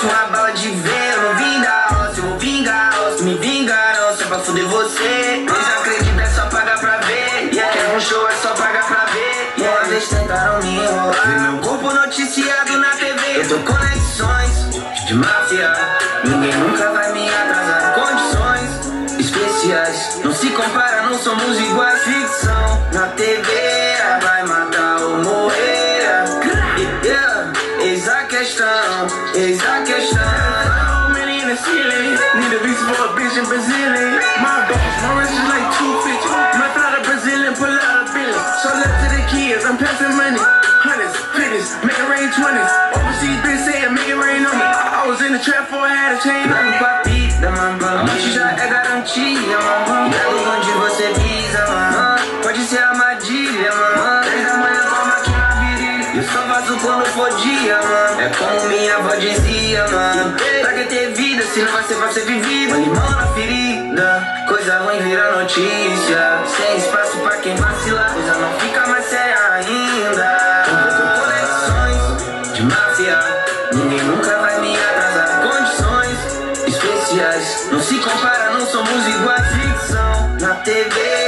fosse uma bala de ver, eu não vim da roça, eu vou vingar. Se me vingaram, só pra fuder você. Desacredita, é só pagar pra ver. É um show, é só pagar pra ver. Uma vez tentaram me enrolar, vi meu corpo noticiado na TV. Eu tô conexões de máfia, ninguém nunca vai me atrasar. Condições especiais, não se compara, não somos iguais. Ficção na TV, vai matar ou morrer. Eis a questão, eis a questão. In the ceiling, need a visa for a bitch in Brazilian. My goals, my wrist is like 250. Might fly to Brazil and pull out a billion. So left to the kids, I'm passing money. Hundreds, fifties, make it rain 20s. Overseas bitch saying make it rain on me. I was in the trap before I had a chain on me. Pra vida, mano, a morte já é garantia, mano. Cuidado onde você pisa, mano. Pode ser armadilha, mano. 3 da manhã com a máquina na virilha. Eu só vazo quando for dia, mano. É como minha avó dizia, mano. Pra que ter vida se não vai ser pra ser vivido? Limão na ferida, coisa ruim vira notícia. Sem espaço pra quem vacilar, coisa não fica mais séria ainda. Conexões de máfia, ninguém nunca vai me atrasar. Condições especiais, não se compara, não somos iguais. Ficção na TV.